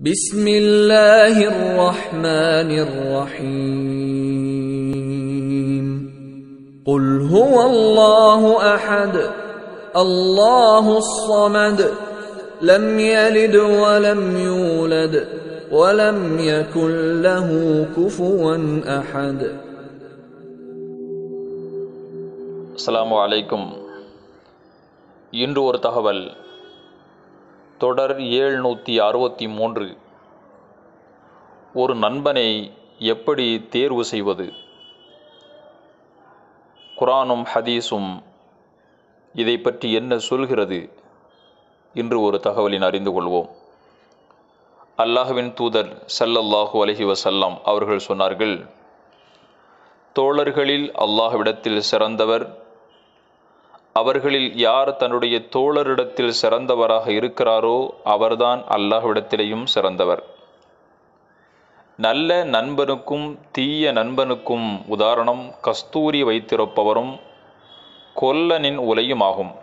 بسم الله الرحمن الرحيم قل هو الله أحد الله الصمد لم يلد ولم يولد ولم يكن له كفوا أحد. அஸ்ஸலாமு அலைக்கும். இன்று ஒரு தகவல். தொடர் 763. ஒரு நண்பனை எப்படி தேர்வு செய்வது? குர்ஆனும் ஹதீஸும் இதை பற்றி என்ன சொல்கிறது இன்று ஒரு தகவலின் அறிந்து கொள்வோம். அல்லாஹ்வின் தூதர் ஸல்லல்லாஹு அலைஹி வஸல்லம் அவர்கள் சொன்னார்கள், தோழர்களில் அல்லாஹ்விடத்தில் சிறந்தவர் அவர்களில் யார் தன்னுடைய தோழரிடத்தில் சிறந்தவராக இருக்கிறாரோ அவர்தான் அல்லாஹ்விடத்திலேயும் சிறந்தவர். நல்ல நண்பனுக்கும் தீய நண்பனுக்கும் உதாரணம் கஸ்தூரி வைத்திருப்பவரும் கொல்லனின் உலையுமாகும்.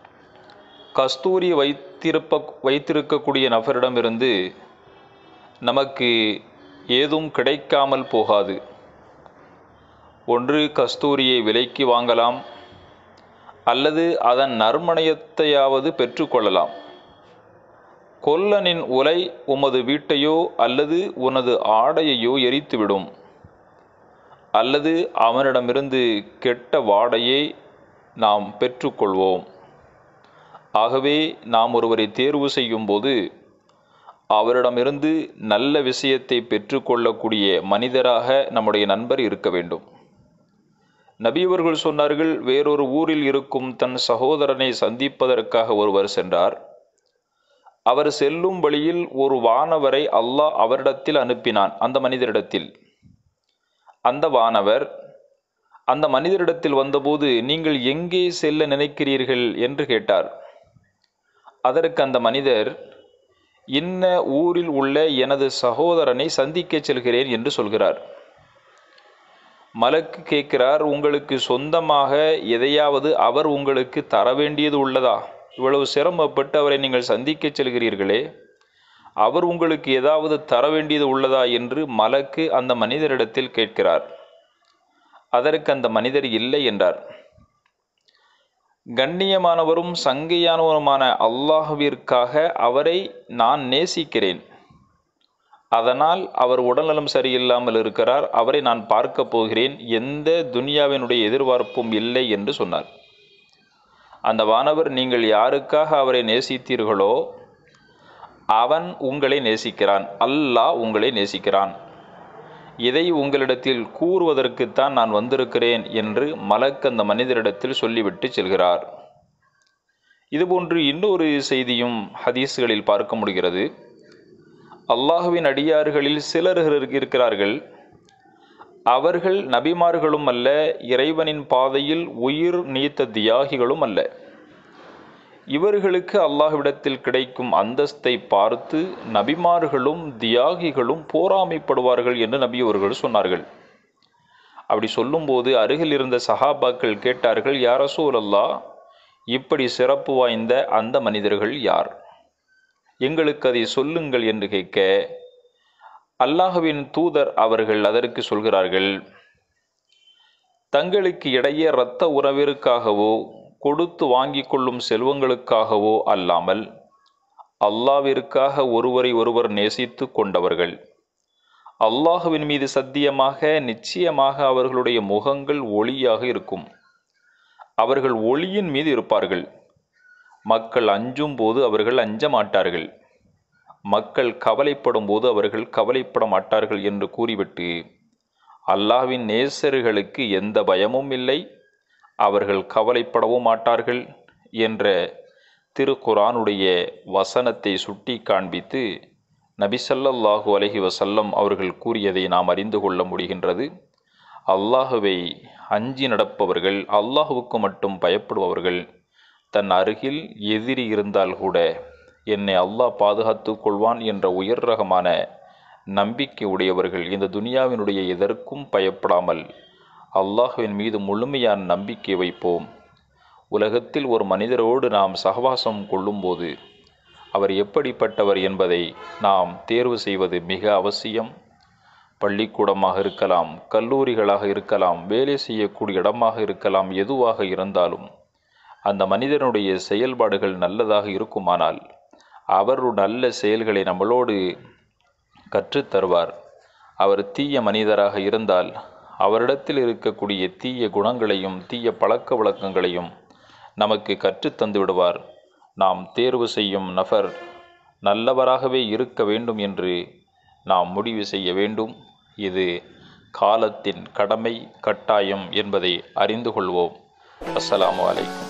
கஸ்தூரி வைத்திருக்கக்கூடிய நபரிடமிருந்து நமக்கு ஏதும் கிடைக்காமல் போகாது. ஒன்று கஸ்தூரியை விலைக்கு வாங்கலாம், அல்லது அதன் நறுமணத்தையாவது பெற்றுக்கொள்ளலாம். கொல்லனின் உலை உமது வீட்டையோ அல்லது உனது ஆடையையோ எரித்துவிடும், அல்லது அவனிடமிருந்து கெட்ட வாடையை நாம் பெற்றுக்கொள்வோம். ஆகவே நாம் ஒருவரை தேர்வு செய்யும் போது அவரிடமிருந்து நல்ல விஷயத்தை பெற்றுக்கொள்ளக்கூடிய மனிதராக நம்முடைய நண்பர் இருக்க வேண்டும். நபி அவர்கள் சொன்னார்கள், வேறொரு ஊரில் இருக்கும் தன் சகோதரனை சந்திப்பதற்காக ஒருவர் சென்றார். அவர் செல்லும் வழியில் ஒரு வானவரை அல்லாஹ் அவரிடத்தில் அனுப்பினான். அந்த மனிதரிடத்தில் அந்த வானவர் அந்த மனிதரிடத்தில் வந்தபோது, நீங்கள் எங்கே செல்ல நினைக்கிறீர்கள் என்று கேட்டார். அதற்கு அந்த மனிதர், இன்ன ஊரில் உள்ள எனது சகோதரனை சந்திக்க செல்கிறேன் என்று சொல்கிறார். மலக்கு கேட்கிறார், உங்களுக்கு சொந்தமாக எதையாவது அவர் உங்களுக்கு தர வேண்டியது உள்ளதா? இவ்வளவு சிரமப்பட்டு அவரை நீங்கள் சந்திக்க செல்கிறீர்களே, அவர் உங்களுக்கு ஏதாவது தர வேண்டியது உள்ளதா என்று மலக்கு அந்த மனிதரிடத்தில் கேட்கிறார். அதற்கு அந்த மனிதர் இல்லை என்றார். கண்ணியமானவரும் சங்கையானவருமான அல்லாஹ்விற்காக அவரை நான் நேசிக்கிறேன். அதனால் அவர் உடல்நலம் சரியில்லாமல் இருக்கிறார், அவரை நான் பார்க்க போகிறேன், எந்த துனியாவினுடைய எதிர்பார்ப்பும் இல்லை என்று சொன்னார். அந்த வானவர், நீங்கள் யாருக்காக அவரை நேசித்தீர்களோ அவன் உங்களை நேசிக்கிறான், அல்லாஹ் உங்களை நேசிக்கிறான். இதை உங்களிடத்தில் கூறுவதற்குத்தான் நான் வந்திருக்கிறேன் என்று மலக்கு அந்த மனிதரிடத்தில் சொல்லிவிட்டு செல்கிறார். இதுபோன்று இன்னொரு செய்தியும் ஹதீஸ்களில் பார்க்க முடிகிறது. அல்லாஹுவின் அடியார்களில் சிலர் இருக்கிறார்கள், அவர்கள் நபிமார்களும் அல்ல, இறைவனின் பாதையில் உயிர் நீத்த தியாகிகளும் அல்ல. இவர்களுக்கு அல்லாஹ்விடத்தில் கிடைக்கும் அந்தஸ்தை பார்த்து நபிமார்களும் தியாகிகளும் போராமைப்படுவார்கள் என்று நபி அவர்கள் சொன்னார்கள். அப்படி சொல்லும்போது அருகில் இருந்த சஹாபாக்கள் கேட்டார்கள், யா ரசூலல்லாஹ், இப்படி சிறப்பு வாய்ந்த அந்த மனிதர்கள் யார்? எங்களுக்கு அதை சொல்லுங்கள் என்று கேட்க, அல்லாஹ்வின் தூதர் அவர்கள் அதற்கு சொல்கிறார்கள், தங்களுக்கு இடையே இரத்த உறவிற்காகவோ கொடுத்து வாங்கிக் கொள்ளும் செல்வங்களுக்காகவோ அல்லாமல் அல்லாஹ்விற்காக ஒருவரை ஒருவர் நேசித்து கொண்டவர்கள். அல்லாஹ்வின் மீது சத்தியமாக நிச்சயமாக அவர்களுடைய முகங்கள் ஒளியாக இருக்கும். அவர்கள் ஒளியின் மீது இருப்பார்கள். மக்கள் அஞ்சும் போது அவர்கள் அஞ்ச மாட்டார்கள், மக்கள் கவலைப்படும் போது அவர்கள் கவலைப்பட மாட்டார்கள் என்று கூறிவிட்டு, அல்லாஹ்வின் நேசர்களுக்கு எந்த பயமும் இல்லை, அவர்கள் கவலைப்படவும் மாட்டார்கள் என்ற திருக்குர்ஆனுடைய வசனத்தை சுட்டி காண்பித்து நபி ஸல்லல்லாஹு அலைஹி வஸல்லம் அவர்கள் கூறியதை நாம் அறிந்து கொள்ள முடிகின்றது. அல்லாஹுவை அஞ்சி நடப்பவர்கள், அல்லாஹுவுக்கு மட்டும் பயப்படுபவர்கள், தன் அருகில் எதிரி இருந்தால் கூட என்னை அல்லாஹ் பாதுகாத்து கொள்வான் என்ற உயர் ரகமான நம்பிக்கை உடையவர்கள் இந்த துனியாவினுடைய எதற்கும் பயப்படாமல் அல்லாஹ்வின் மீது முழுமையான நம்பிக்கை வைப்போம். உலகத்தில் ஒரு மனிதரோடு நாம் சகவாசம் கொள்ளும்போது அவர் எப்படிப்பட்டவர் என்பதை நாம் தேர்வு செய்வது மிக அவசியம். பள்ளிக்கூடமாக இருக்கலாம், கல்லூரிகளாக இருக்கலாம், வேலை செய்யக்கூடிய இடமாக இருக்கலாம், எதுவாக இருந்தாலும் அந்த மனிதனுடைய செயல்பாடுகள் நல்லதாக இருக்குமானால் அவர் நல்ல செயல்களை நம்மளோடு கற்றுத்தருவார். அவர் தீய மனிதராக இருந்தால் அவரிடத்தில் இருக்கக்கூடிய தீய குணங்களையும் தீய பழக்க வழக்கங்களையும் நமக்கு கற்றுத்தந்து விடுவார். நாம் தேர்வு செய்யும் நபர் நல்லவராகவே இருக்க வேண்டும் என்று நாம் முடிவு செய்ய வேண்டும். இது காலத்தின் கடமை, கட்டாயம் என்பதை அறிந்து கொள்வோம். அஸ்ஸலாமு அலைக்கும்.